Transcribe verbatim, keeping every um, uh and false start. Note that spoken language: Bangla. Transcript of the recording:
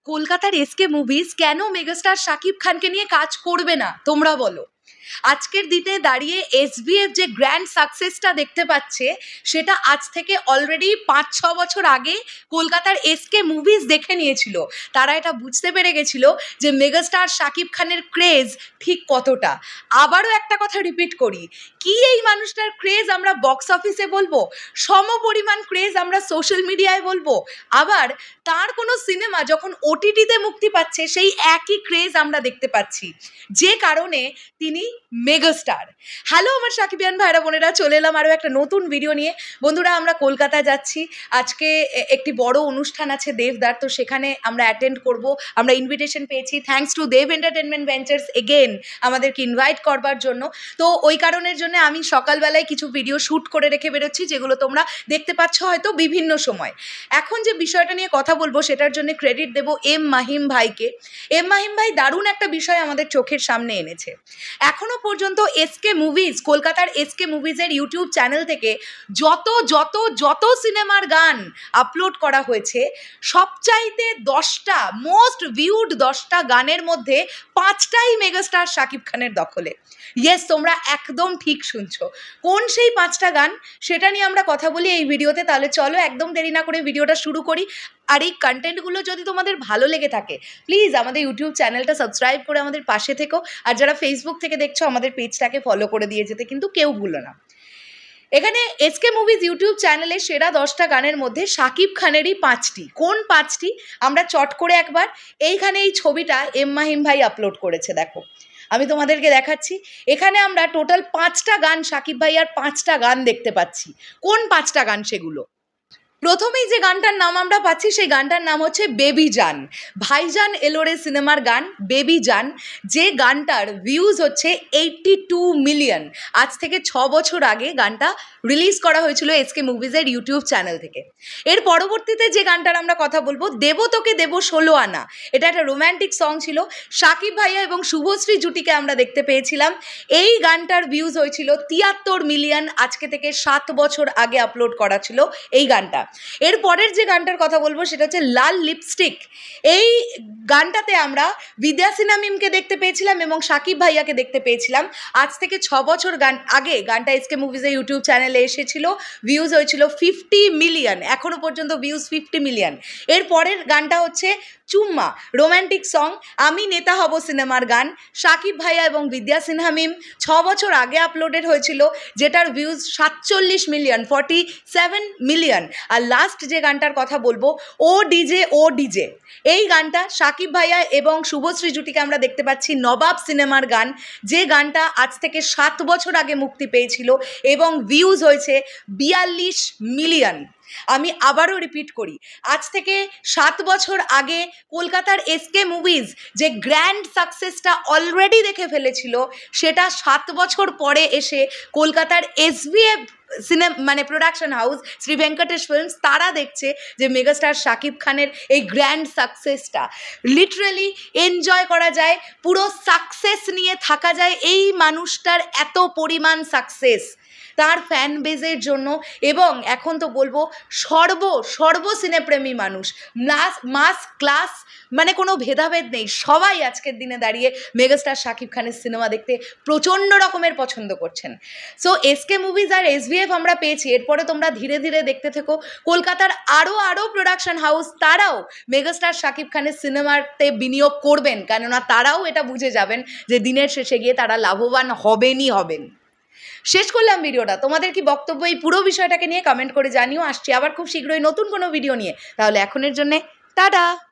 কলকাতার এসকে মুভিজ কেন মেগাস্টার শাকিব খানকে নিয়ে কাজ করবে না তোমরা বলো। আজকের দিনে দাঁড়িয়ে এসবিএফ যে গ্র্যান্ড সাকসেসটা দেখতে পাচ্ছে সেটা আজ থেকে অলরেডি পাঁচ ছ বছর আগে কলকাতার এসকে মুভিজ দেখে নিয়েছিল। তারা এটা বুঝতে পেরে গেছিল যে মেগাস্টার শাকিব খানের ক্রেজ ঠিক কতটা। আবারও একটা কথা রিপিট করি, কি এই মানুষটার ক্রেজ আমরা বক্স অফিসে বলবো, সম পরিমাণ ক্রেজ আমরা সোশ্যাল মিডিয়ায় বলবো। আবার তার কোনো সিনেমা যখন ওটিটিতে মুক্তি পাচ্ছে সেই একই ক্রেজ আমরা দেখতে পাচ্ছি, যে কারণে তিনি মেগাস্টার। হ্যালো আমার সাকিবিয়ান ভাইরা বোনেরা, চলে এলাম আরও একটা নতুন ভিডিও নিয়ে। বন্ধুরা, আমরা কলকাতা যাচ্ছি, আজকে একটি বড় অনুষ্ঠান আছে দেবদার, তো সেখানে আমরা অ্যাটেন্ড করব। আমরা ইনভিটেশন পেয়েছি, thanks to Dev entertainment ventures again আমাদেরকে ইনভাইট করবার জন্য। তো ওই কারণের জন্য আমি সকালবেলায় কিছু ভিডিও শ্যুট করে রেখে বেরোচ্ছি, যেগুলো তোমরা দেখতে পাচ্ছ হয়তো বিভিন্ন সময়। এখন যে বিষয়টা নিয়ে কথা বলবো সেটার জন্য ক্রেডিট দেব এম মাহিম ভাইকে। এম মাহিম ভাই দারুণ একটা বিষয় আমাদের চোখের সামনে এনেছে। এখনো পর্যন্ত এসকে মুভিজ, কলকাতার এসকে মুভিজের ইউটিউব চ্যানেল থেকে যত যত যত সিনেমার গান আপলোড করা হয়েছে, সবচাইতে দশটা মোস্ট ভিউড দশটা গানের মধ্যে পাঁচটাই মেগাস্টার শাকিব খানের দখলে। ইয়েস, তোমরা একদম ঠিক শুনছো। কোন সেই পাঁচটা গান সেটা নিয়ে আমরা কথা বলি এই ভিডিওতে। তাহলে চলো একদম দেরি না করে ভিডিওটা শুরু করি। আর এই কন্টেন্টগুলো যদি তোমাদের ভালো লেগে থাকে, প্লিজ আমাদের ইউটিউব চ্যানেলটা সাবস্ক্রাইব করে আমাদের পাশে থেকো। আর যারা ফেসবুক থেকে দেখছো আমাদের পেজটাকে ফলো করে দিয়ে যেতে কিন্তু কেউ ভুলো না। এখানে এসকে মুভিজ ইউটিউব চ্যানেলে সেরা দশটা গানের মধ্যে শাকিব খানেরই পাঁচটি। কোন পাঁচটি আমরা চট করে একবার, এইখানে এই ছবিটা এম মাহিম ভাই আপলোড করেছে, দেখো আমি তোমাদেরকে দেখাচ্ছি। এখানে আমরা টোটাল পাঁচটা গান শাকিব ভাইয়ার পাঁচটা গান দেখতে পাচ্ছি। কোন পাঁচটা গান সেগুলো? প্রথমেই যে গানটার নাম আমরা পাচ্ছি সেই গানটার নাম হচ্ছে বেবি জান। ভাইজান এলোরে সিনেমার গান বেবি জান, যে গানটার ভিউজ হচ্ছে এইট্টি টু মিলিয়ন। আজ থেকে ছ বছর আগে গানটা রিলিজ করা হয়েছিল এসকে মুভিজের ইউটিউব চ্যানেল থেকে। এর পরবর্তীতে যে গানটার আমরা কথা বলবো, দেব তোকে দেব ষোলো আনা, এটা একটা রোম্যান্টিক সং ছিল। শাকিব ভাইয়া এবং শুভশ্রী জুটিকে আমরা দেখতে পেয়েছিলাম। এই গানটার ভিউজ হয়েছিল তিয়াত্তর মিলিয়ন, আজকে থেকে সাত বছর আগে আপলোড করা ছিল এই গানটা। এর পরের যে গানটার কথা বলবো সেটা হচ্ছে লাল লিপস্টিক। এই গানটাতে আমরা বিদ্যা সিনহা মিমকে দেখতে পেয়েছিলাম এবং শাকিব ভাইয়াকে দেখতে পেয়েছিলাম। আজ থেকে ছ বছর গান আগে গানটা এসকে মুভিজের ইউটিউব চ্যানেলে এসেছিল, ভিউজ হয়েছিল ফিফটি মিলিয়ন, এখনো পর্যন্ত ভিউজ ফিফটি মিলিয়ন। এর পরের গানটা হচ্ছে চুম্মা, রোম্যান্টিক সং, আমি নেতা হব সিনেমার গান, শাকিব ভাইয়া এবং বিদ্যা সিনহা মিম, ছ বছর আগে আপলোডেড হয়েছিল, যেটার ভিউজ সাতচল্লিশ মিলিয়ন, ফর্টি সেভেন মিলিয়ন। আর লাস্ট যে গানটার কথা বলবো, ও ডিজে ও ডিজে, এই গানটা শাকিব ভাইয়া এবং শুভশ্রী জুটিকে আমরা দেখতে পাচ্ছি নবাব সিনেমার গান, যে গানটা আজ থেকে সাত বছর আগে মুক্তি পেয়েছিল এবং ভিউজ হয়েছে বিয়াল্লিশ মিলিয়ন। আমি আবারও রিপিট করি, আজ থেকে সাত বছর আগে কলকাতার এসকে মুভিজ যে গ্র্যান্ড সাকসেসটা অলরেডি দেখে ফেলেছিল, সেটা সাত বছর পরে এসে কলকাতার এসভিএফ সিনেমা মানে production house Shri Venkatesh films, তারা দেখছে যে মেগাস্টার শাকিব খানের এই গ্র্যান্ড সাকসেসটা লিটারেলি এনজয় করা যায়, পুরো সাকসেস নিয়ে থাকা যায় এই মানুষটার এত পরিমাণ সাকসেস তার ফ্যান বেজের জন্য। এবং এখন তো বলবো সর্ব সর্ব সিনেপ্রেমী মানুষ, মাস মাস ক্লাস মানে কোনো ভেদাভেদ নেই, সবাই আজকের দিনে দাঁড়িয়ে মেগাস্টার শাকিব খানের সিনেমা দেখতে প্রচণ্ড রকমের পছন্দ করছেন। সো এসকে মুভিজ আর এসভিএফ আমরা পেয়েছি, এরপরে তোমরা ধীরে ধীরে দেখতে থেকো কলকাতার আরও আরও প্রোডাকশন হাউস তারাও মেগাস্টার শাকিব খানের সিনেমাতে বিনিয়োগ করবেন, কেননা তারাও এটা বুঝে যাবেন যে দিনের শেষে গিয়ে তারা লাভবান হবেনই হবেন। শেষ করলাম ভিডিওটা। তোমাদের কি বক্তব্য এই পুরো বিষয়টাকে নিয়ে কমেন্ট করে জানিও। আসছি আবার খুব শীঘ্রই নতুন কোনো ভিডিও নিয়ে। তাহলে এখনের জন্যে টাটা।